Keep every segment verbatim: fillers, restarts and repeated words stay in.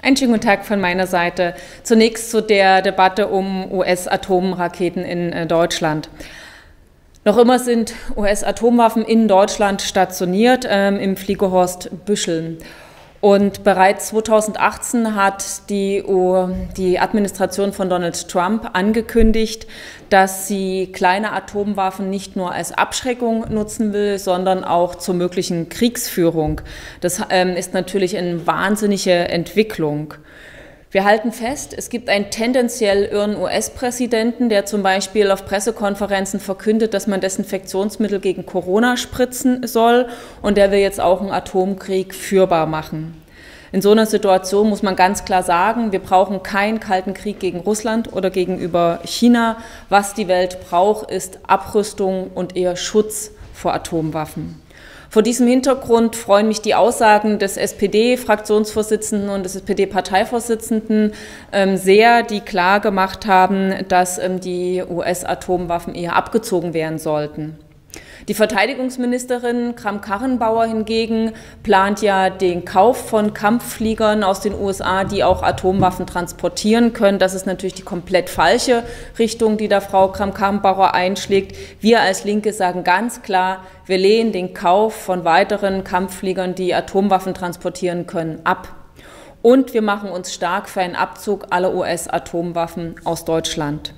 Einen schönen guten Tag von meiner Seite. Zunächst zu der Debatte um U S-Atomraketen in Deutschland. Noch immer sind U S-Atomwaffen in Deutschland stationiert, ähm, im Fliegerhorst Büscheln. Und bereits zweitausendachtzehn hat die, die Administration von Donald Trump angekündigt, dass sie kleine Atomwaffen nicht nur als Abschreckung nutzen will, sondern auch zur möglichen Kriegsführung. Das ähm, ist natürlich eine wahnsinnige Entwicklung. Wir halten fest, es gibt einen tendenziell irren U S-Präsidenten, der zum Beispiel auf Pressekonferenzen verkündet, dass man Desinfektionsmittel gegen Corona spritzen soll, und der will jetzt auch einen Atomkrieg führbar machen. In so einer Situation muss man ganz klar sagen, wir brauchen keinen kalten Krieg gegen Russland oder gegenüber China. Was die Welt braucht, ist Abrüstung und eher Schutz vor Atomwaffen. Vor diesem Hintergrund freuen mich die Aussagen des S P D-Fraktionsvorsitzenden und des S P D-Parteivorsitzenden ähm, sehr, die klar gemacht haben, dass ähm, die U S-Atomwaffen eher abgezogen werden sollten. Die Verteidigungsministerin Kramp-Karrenbauer hingegen plant ja den Kauf von Kampffliegern aus den U S A, die auch Atomwaffen transportieren können. Das ist natürlich die komplett falsche Richtung, die da Frau Kramp-Karrenbauer einschlägt. Wir als Linke sagen ganz klar, wir lehnen den Kauf von weiteren Kampffliegern, die Atomwaffen transportieren können, ab. Und wir machen uns stark für einen Abzug aller U S-Atomwaffen aus Deutschland.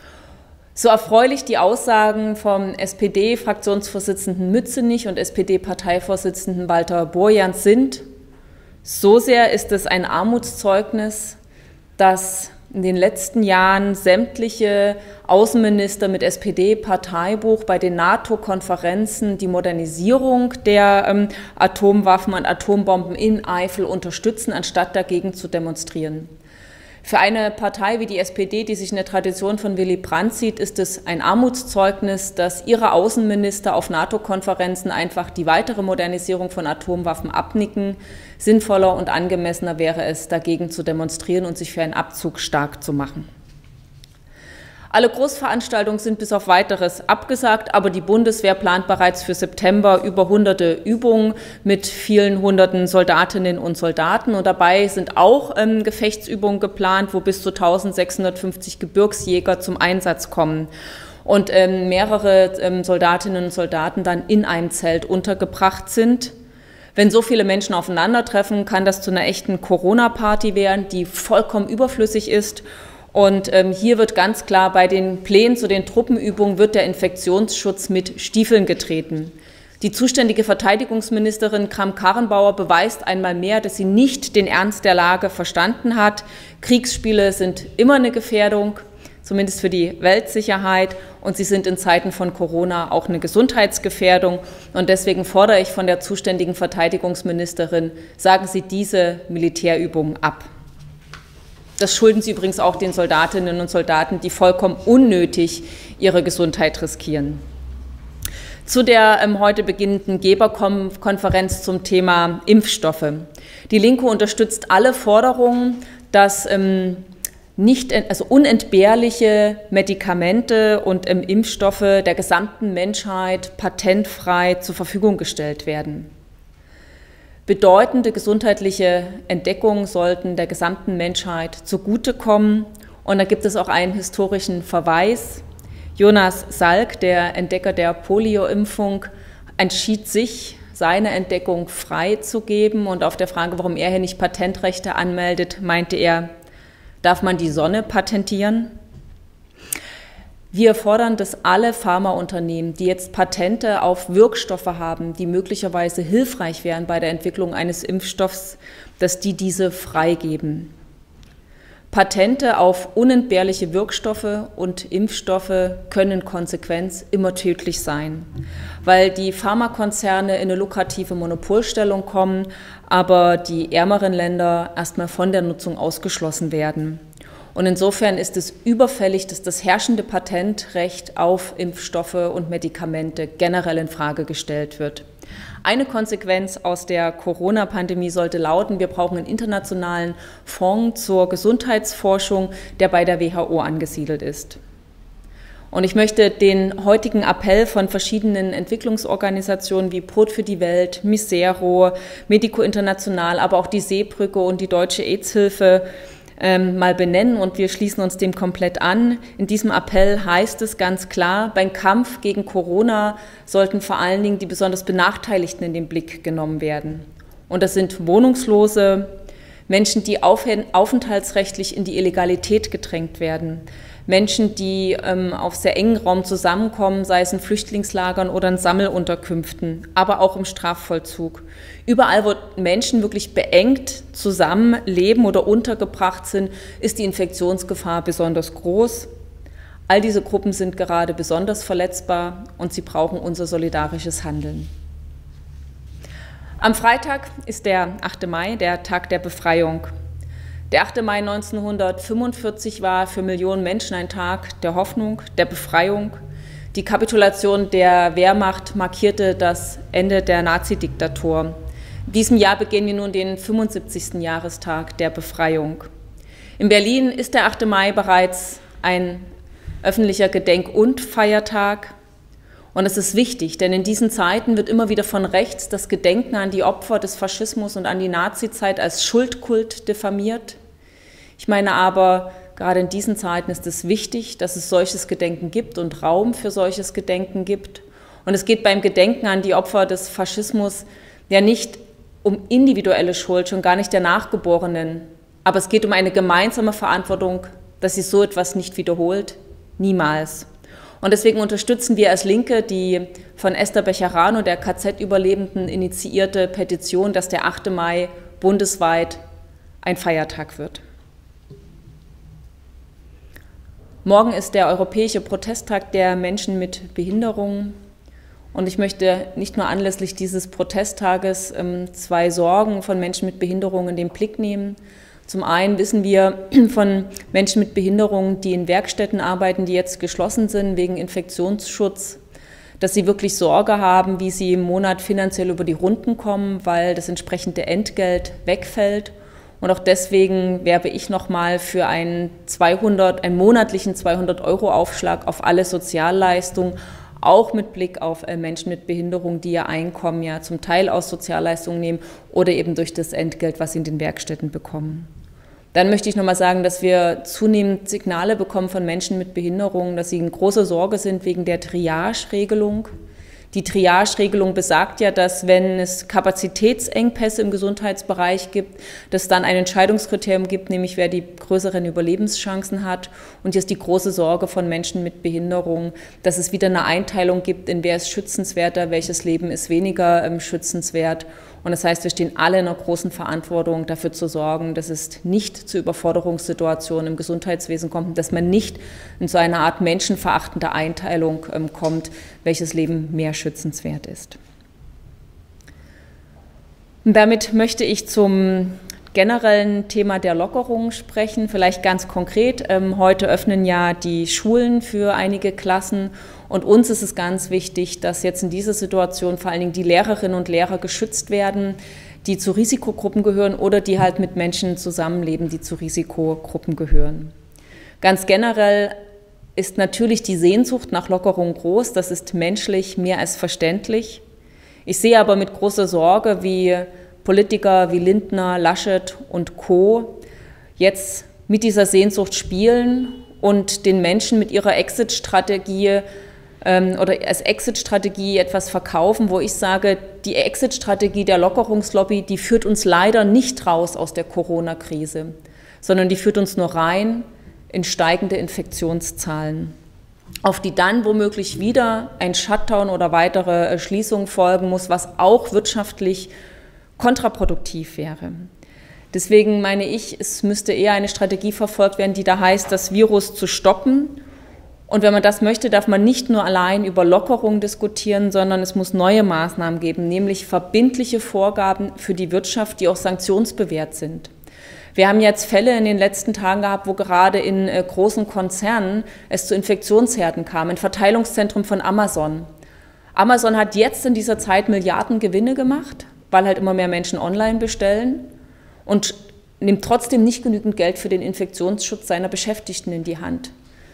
So erfreulich die Aussagen vom S P D-Fraktionsvorsitzenden Mützenich und S P D-Parteivorsitzenden Walter Borjans sind, so sehr ist es ein Armutszeugnis, dass in den letzten Jahren sämtliche Außenminister mit S P D-Parteibuch bei den NATO-Konferenzen die Modernisierung der ähm, Atomwaffen und Atombomben in Eifel unterstützen, anstatt dagegen zu demonstrieren. Für eine Partei wie die S P D, die sich in der Tradition von Willy Brandt sieht, ist es ein Armutszeugnis, dass ihre Außenminister auf NATO-Konferenzen einfach die weitere Modernisierung von Atomwaffen abnicken. Sinnvoller und angemessener wäre es, dagegen zu demonstrieren und sich für einen Abzug stark zu machen. Alle Großveranstaltungen sind bis auf Weiteres abgesagt, aber die Bundeswehr plant bereits für September über hunderte Übungen mit vielen hunderten Soldatinnen und Soldaten. Und dabei sind auch ähm, Gefechtsübungen geplant, wo bis zu eintausendsechshundertfünfzig Gebirgsjäger zum Einsatz kommen und ähm, mehrere ähm, Soldatinnen und Soldaten dann in einem Zelt untergebracht sind. Wenn so viele Menschen aufeinandertreffen, kann das zu einer echten Corona-Party werden, die vollkommen überflüssig ist. Und ähm, hier wird ganz klar, bei den Plänen zu den Truppenübungen wird der Infektionsschutz mit Stiefeln getreten. Die zuständige Verteidigungsministerin Kramp-Karrenbauer beweist einmal mehr, dass sie nicht den Ernst der Lage verstanden hat. Kriegsspiele sind immer eine Gefährdung, zumindest für die Weltsicherheit, und sie sind in Zeiten von Corona auch eine Gesundheitsgefährdung. Und deswegen fordere ich von der zuständigen Verteidigungsministerin, sagen Sie diese Militärübungen ab. Das schulden Sie übrigens auch den Soldatinnen und Soldaten, die vollkommen unnötig ihre Gesundheit riskieren. Zu der ähm, heute beginnenden Geberkonferenz zum Thema Impfstoffe. Die Linke unterstützt alle Forderungen, dass ähm, nicht, also unentbehrliche Medikamente und ähm, Impfstoffe der gesamten Menschheit patentfrei zur Verfügung gestellt werden. Bedeutende gesundheitliche Entdeckungen sollten der gesamten Menschheit zugutekommen. Und da gibt es auch einen historischen Verweis. Jonas Salk, der Entdecker der Polio-Impfung, entschied sich, seine Entdeckung freizugeben. Und auf der Frage, warum er hier nicht Patentrechte anmeldet, meinte er, darf man die Sonne patentieren? Wir fordern, dass alle Pharmaunternehmen, die jetzt Patente auf Wirkstoffe haben, die möglicherweise hilfreich wären bei der Entwicklung eines Impfstoffs, dass die diese freigeben. Patente auf unentbehrliche Wirkstoffe und Impfstoffe können in Konsequenz immer tödlich sein, weil die Pharmakonzerne in eine lukrative Monopolstellung kommen, aber die ärmeren Länder erstmal von der Nutzung ausgeschlossen werden. Und insofern ist es überfällig, dass das herrschende Patentrecht auf Impfstoffe und Medikamente generell in Frage gestellt wird. Eine Konsequenz aus der Corona-Pandemie sollte lauten, wir brauchen einen internationalen Fonds zur Gesundheitsforschung, der bei der W H O angesiedelt ist. Und ich möchte den heutigen Appell von verschiedenen Entwicklungsorganisationen wie Brot für die Welt, Misero, Medico International, aber auch die Seebrücke und die Deutsche AIDS-Hilfe ähm, mal benennen, und wir schließen uns dem komplett an. In diesem Appell heißt es ganz klar, beim Kampf gegen Corona sollten vor allen Dingen die besonders Benachteiligten in den Blick genommen werden. Und das sind Wohnungslose, Menschen, die aufenthaltsrechtlich in die Illegalität gedrängt werden, Menschen, die ähm, auf sehr engen Raum zusammenkommen, sei es in Flüchtlingslagern oder in Sammelunterkünften, aber auch im Strafvollzug. Überall, wo Menschen wirklich beengt zusammenleben oder untergebracht sind, ist die Infektionsgefahr besonders groß. All diese Gruppen sind gerade besonders verletzbar und sie brauchen unser solidarisches Handeln. Am Freitag ist der achte Mai, der Tag der Befreiung. Der achte Mai neunzehnhundertfünfundvierzig war für Millionen Menschen ein Tag der Hoffnung, der Befreiung. Die Kapitulation der Wehrmacht markierte das Ende der Nazidiktatur. In diesem Jahr begehen wir nun den fünfundsiebzigsten Jahrestag der Befreiung. In Berlin ist der achte Mai bereits ein öffentlicher Gedenk- und Feiertag. Und es ist wichtig, denn in diesen Zeiten wird immer wieder von rechts das Gedenken an die Opfer des Faschismus und an die Nazizeit als Schuldkult diffamiert. Ich meine aber, gerade in diesen Zeiten ist es wichtig, dass es solches Gedenken gibt und Raum für solches Gedenken gibt. Und es geht beim Gedenken an die Opfer des Faschismus ja nicht um individuelle Schuld, schon gar nicht der Nachgeborenen. Aber es geht um eine gemeinsame Verantwortung, dass sich so etwas nicht wiederholt. Niemals. Und deswegen unterstützen wir als Linke die von Esther Bejarano, der K Z-Überlebenden, initiierte Petition, dass der achte Mai bundesweit ein Feiertag wird. Morgen ist der Europäische Protesttag der Menschen mit Behinderungen. Und ich möchte nicht nur anlässlich dieses Protesttages ähm, zwei Sorgen von Menschen mit Behinderungen in den Blick nehmen. Zum einen wissen wir von Menschen mit Behinderungen, die in Werkstätten arbeiten, die jetzt geschlossen sind wegen Infektionsschutz, dass sie wirklich Sorge haben, wie sie im Monat finanziell über die Runden kommen, weil das entsprechende Entgelt wegfällt. Und auch deswegen werbe ich nochmal für einen, zweihundert, einen monatlichen zweihundert Euro Aufschlag auf alle Sozialleistungen, auch mit Blick auf Menschen mit Behinderung, die ihr Einkommen ja zum Teil aus Sozialleistungen nehmen oder eben durch das Entgelt, was sie in den Werkstätten bekommen. Dann möchte ich nochmal sagen, dass wir zunehmend Signale bekommen von Menschen mit Behinderungen, dass sie in großer Sorge sind wegen der Triage-Regelung. Die Triage-Regelung besagt ja, dass wenn es Kapazitätsengpässe im Gesundheitsbereich gibt, dass es dann ein Entscheidungskriterium gibt, nämlich wer die größeren Überlebenschancen hat. Und hier ist die große Sorge von Menschen mit Behinderung, dass es wieder eine Einteilung gibt, in wer ist schützenswerter, welches Leben ist weniger ähm, schützenswert. Und das heißt, wir stehen alle in einer großen Verantwortung, dafür zu sorgen, dass es nicht zu Überforderungssituationen im Gesundheitswesen kommt, dass man nicht in so eine Art menschenverachtende Einteilung ähm, kommt, welches Leben mehr schützenswert ist. Und damit möchte ich zum generellen Thema der Lockerung sprechen, vielleicht ganz konkret. Ähm, heute öffnen ja die Schulen für einige Klassen. Und uns ist es ganz wichtig, dass jetzt in dieser Situation vor allen Dingen die Lehrerinnen und Lehrer geschützt werden, die zu Risikogruppen gehören oder die halt mit Menschen zusammenleben, die zu Risikogruppen gehören. Ganz generell ist natürlich die Sehnsucht nach Lockerung groß. Das ist menschlich mehr als verständlich. Ich sehe aber mit großer Sorge, wie Politiker wie Lindner, Laschet und Co. jetzt mit dieser Sehnsucht spielen und den Menschen mit ihrer Exit-Strategie ähm, oder als Exit-Strategie etwas verkaufen, wo ich sage, die Exit-Strategie der Lockerungslobby, die führt uns leider nicht raus aus der Corona-Krise, sondern die führt uns nur rein in steigende Infektionszahlen, auf die dann womöglich wieder ein Shutdown oder weitere Schließungen folgen muss, was auch wirtschaftlich kontraproduktiv wäre. Deswegen meine ich, es müsste eher eine Strategie verfolgt werden, die da heißt, das Virus zu stoppen. Und wenn man das möchte, darf man nicht nur allein über Lockerung diskutieren, sondern es muss neue Maßnahmen geben, nämlich verbindliche Vorgaben für die Wirtschaft, die auch sanktionsbewehrt sind. Wir haben jetzt Fälle in den letzten Tagen gehabt, wo gerade in äh, großen Konzernen es zu Infektionsherden kam, ein Verteilungszentrum von Amazon. Amazon hat jetzt in dieser Zeit Milliarden Gewinne gemacht, weil halt immer mehr Menschen online bestellen und nimmt trotzdem nicht genügend Geld für den Infektionsschutz seiner Beschäftigten in die Hand.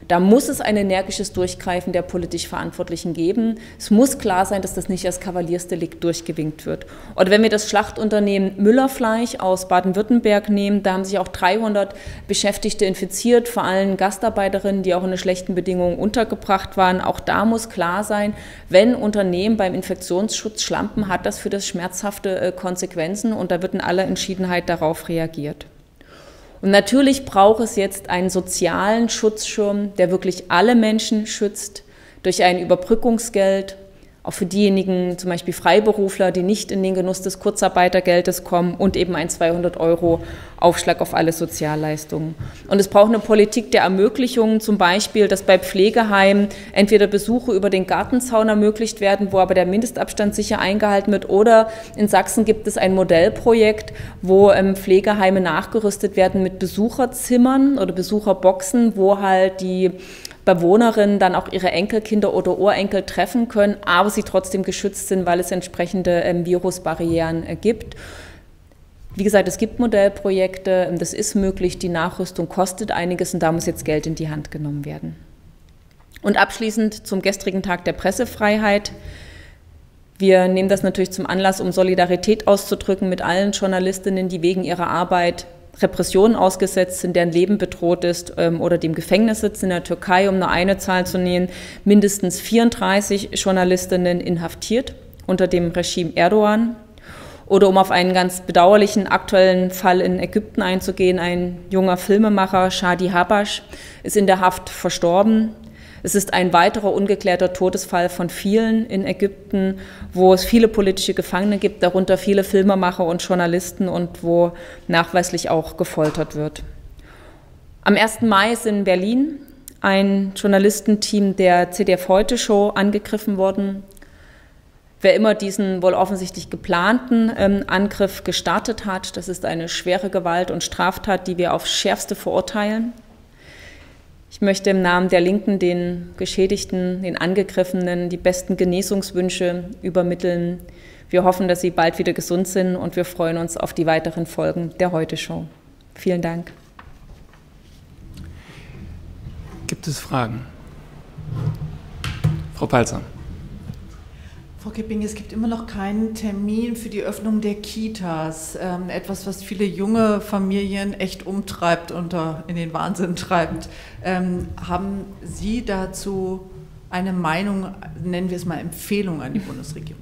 Da muss es ein energisches Durchgreifen der politisch Verantwortlichen geben. Es muss klar sein, dass das nicht als Kavaliersdelikt durchgewinkt wird. Oder wenn wir das Schlachtunternehmen Müller-Fleisch aus Baden-Württemberg nehmen, da haben sich auch dreihundert Beschäftigte infiziert, vor allem Gastarbeiterinnen, die auch in schlechten Bedingungen untergebracht waren. Auch da muss klar sein, wenn Unternehmen beim Infektionsschutz schlampen, hat das für das schmerzhafte Konsequenzen und da wird in aller Entschiedenheit darauf reagiert. Und natürlich braucht es jetzt einen sozialen Schutzschirm, der wirklich alle Menschen schützt, durch ein Überbrückungsgeld, auch für diejenigen, zum Beispiel Freiberufler, die nicht in den Genuss des Kurzarbeitergeldes kommen und eben ein zweihundert Euro Aufschlag auf alle Sozialleistungen. Und es braucht eine Politik der Ermöglichungen, zum Beispiel, dass bei Pflegeheimen entweder Besuche über den Gartenzaun ermöglicht werden, wo aber der Mindestabstand sicher eingehalten wird, oder in Sachsen gibt es ein Modellprojekt, wo ähm, Pflegeheime nachgerüstet werden mit Besucherzimmern oder Besucherboxen, wo halt die Bewohnerinnen dann auch ihre Enkelkinder oder Urenkel treffen können, aber sie trotzdem geschützt sind, weil es entsprechende ähm, Virusbarrieren äh, gibt. Wie gesagt, es gibt Modellprojekte, das ist möglich, die Nachrüstung kostet einiges und da muss jetzt Geld in die Hand genommen werden. Und abschließend zum gestrigen Tag der Pressefreiheit. Wir nehmen das natürlich zum Anlass, um Solidarität auszudrücken mit allen Journalistinnen, die wegen ihrer Arbeit Repressionen ausgesetzt sind, deren Leben bedroht ist ähm, oder die im Gefängnis sitzen. In der Türkei, um nur eine Zahl zu nennen, mindestens vierunddreißig Journalistinnen inhaftiert unter dem Regime Erdogan. Oder um auf einen ganz bedauerlichen aktuellen Fall in Ägypten einzugehen, ein junger Filmemacher, Shadi Habash, ist in der Haft verstorben. Es ist ein weiterer ungeklärter Todesfall von vielen in Ägypten, wo es viele politische Gefangene gibt, darunter viele Filmemacher und Journalisten und wo nachweislich auch gefoltert wird. Am ersten Mai ist in Berlin ein Journalistenteam der Z D F-Heute-Show angegriffen worden. Wer immer diesen wohl offensichtlich geplanten ähm, Angriff gestartet hat, das ist eine schwere Gewalt und Straftat, die wir aufs Schärfste verurteilen. Ich möchte im Namen der Linken den Geschädigten, den Angegriffenen die besten Genesungswünsche übermitteln. Wir hoffen, dass sie bald wieder gesund sind und wir freuen uns auf die weiteren Folgen der Heute-Show. Vielen Dank. Gibt es Fragen? Frau Palzer. Frau Kipping, es gibt immer noch keinen Termin für die Öffnung der Kitas. Ähm, etwas, was viele junge Familien echt umtreibt, unter, in den Wahnsinn treibt. Ähm, haben Sie dazu eine Meinung, nennen wir es mal Empfehlung an die Bundesregierung?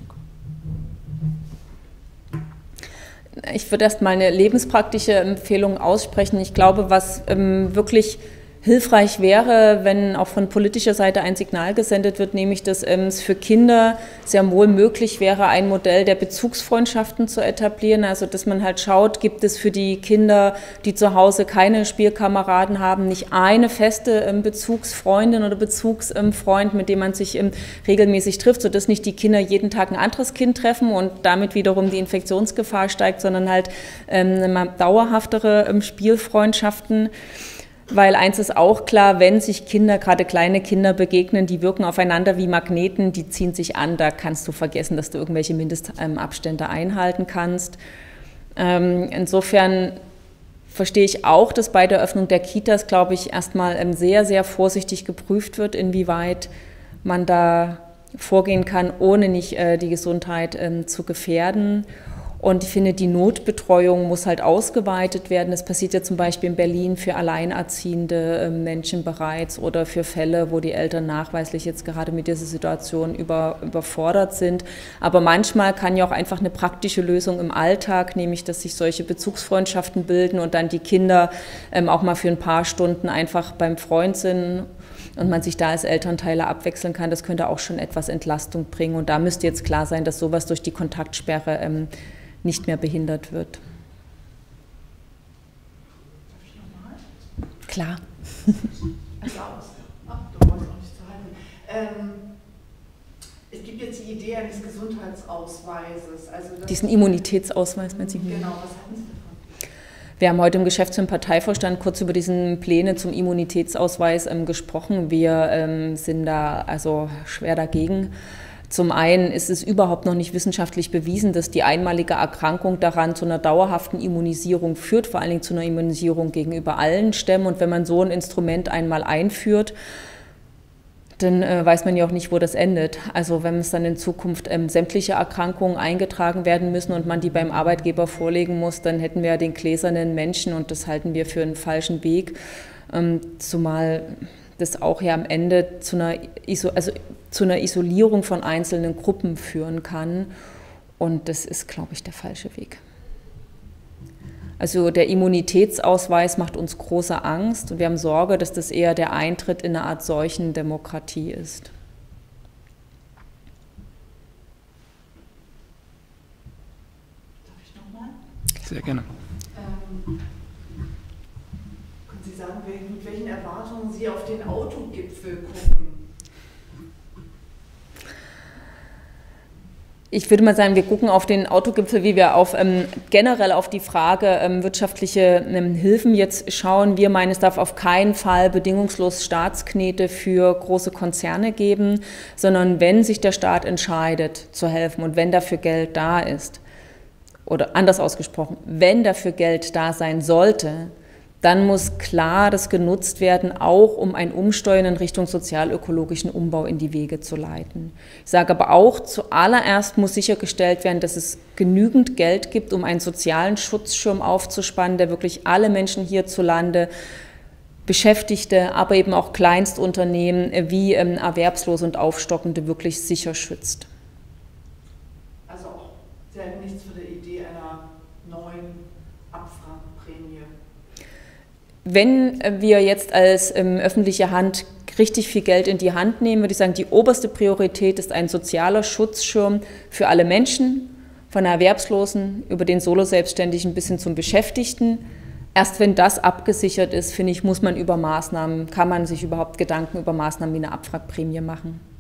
Ich würde erst mal eine lebenspraktische Empfehlung aussprechen. Ich glaube, was ähm, wirklich hilfreich wäre, wenn auch von politischer Seite ein Signal gesendet wird, nämlich dass ähm, es für Kinder sehr wohl möglich wäre, ein Modell der Bezugsfreundschaften zu etablieren. Also dass man halt schaut, gibt es für die Kinder, die zu Hause keine Spielkameraden haben, nicht eine feste ähm, Bezugsfreundin oder Bezugsfreund, mit dem man sich ähm, regelmäßig trifft, sodass nicht die Kinder jeden Tag ein anderes Kind treffen und damit wiederum die Infektionsgefahr steigt, sondern halt ähm, dauerhaftere ähm, Spielfreundschaften. Weil eins ist auch klar, wenn sich Kinder, gerade kleine Kinder begegnen, die wirken aufeinander wie Magneten, die ziehen sich an, da kannst du vergessen, dass du irgendwelche Mindestabstände einhalten kannst. Insofern verstehe ich auch, dass bei der Öffnung der Kitas, glaube ich, erstmal sehr, sehr vorsichtig geprüft wird, inwieweit man da vorgehen kann, ohne nicht die Gesundheit zu gefährden. Und ich finde, die Notbetreuung muss halt ausgeweitet werden. Das passiert ja zum Beispiel in Berlin für alleinerziehende Menschen bereits oder für Fälle, wo die Eltern nachweislich jetzt gerade mit dieser Situation über, überfordert sind. Aber manchmal kann ja auch einfach eine praktische Lösung im Alltag, nämlich dass sich solche Bezugsfreundschaften bilden und dann die Kinder ähm, auch mal für ein paar Stunden einfach beim Freund sind und man sich da als Elternteile abwechseln kann. Das könnte auch schon etwas Entlastung bringen. Und da müsste jetzt klar sein, dass sowas durch die Kontaktsperre ähm, nicht mehr behindert wird. Darf ich nochmal? Klar. Applaus. Ach, du wolltest noch nicht zu halten. Ähm, es gibt jetzt die Idee eines Gesundheitsausweises. Also Diesen Immunitätsausweis, meinst du? Genau, was halten Sie davon? Wir haben heute im Geschäfts- und Parteivorstand kurz über diesen Pläne zum Immunitätsausweis ähm, gesprochen. Wir ähm, sind da also schwer dagegen. Zum einen ist es überhaupt noch nicht wissenschaftlich bewiesen, dass die einmalige Erkrankung daran zu einer dauerhaften Immunisierung führt, vor allen Dingen zu einer Immunisierung gegenüber allen Stämmen. Und wenn man so ein Instrument einmal einführt, dann äh, weiß man ja auch nicht, wo das endet. Also wenn es dann in Zukunft ähm, sämtliche Erkrankungen eingetragen werden müssen und man die beim Arbeitgeber vorlegen muss, dann hätten wir ja den gläsernen Menschen und das halten wir für einen falschen Weg, ähm, zumal das auch ja am Ende zu einer, Iso also zu einer Isolierung von einzelnen Gruppen führen kann und das ist, glaube ich, der falsche Weg. Also der Immunitätsausweis macht uns große Angst und wir haben Sorge, dass das eher der Eintritt in eine Art Seuchendemokratie ist. Darf ich nochmal? Sehr gerne. Ähm, können Sie sagen, mit welchen Erwartungen Sie auf den Autogipfel gucken? Ich würde mal sagen, wir gucken auf den Autogipfel, wie wir auf, ähm, generell auf die Frage ähm, wirtschaftliche ähm, Hilfen jetzt schauen. Wir meinen, es darf auf keinen Fall bedingungslos Staatsknete für große Konzerne geben, sondern wenn sich der Staat entscheidet zu helfen und wenn dafür Geld da ist, oder anders ausgesprochen, wenn dafür Geld da sein sollte, dann muss klar das genutzt werden, auch um ein Umsteuern in Richtung sozialökologischen Umbau in die Wege zu leiten. Ich sage aber auch, zuallererst muss sichergestellt werden, dass es genügend Geld gibt, um einen sozialen Schutzschirm aufzuspannen, der wirklich alle Menschen hierzulande, Beschäftigte, aber eben auch Kleinstunternehmen wie ähm, Erwerbslose und Aufstockende wirklich sicher schützt. Also auch, Sie halten nichts von der Idee einer neuen Abwrackprämie? Wenn wir jetzt als ähm, öffentliche Hand richtig viel Geld in die Hand nehmen, würde ich sagen, die oberste Priorität ist ein sozialer Schutzschirm für alle Menschen, von Erwerbslosen über den Solo-Selbstständigen bis hin zum Beschäftigten. Erst wenn das abgesichert ist, finde ich, muss man über Maßnahmen, kann man sich überhaupt Gedanken über Maßnahmen wie eine Abwrackprämie machen.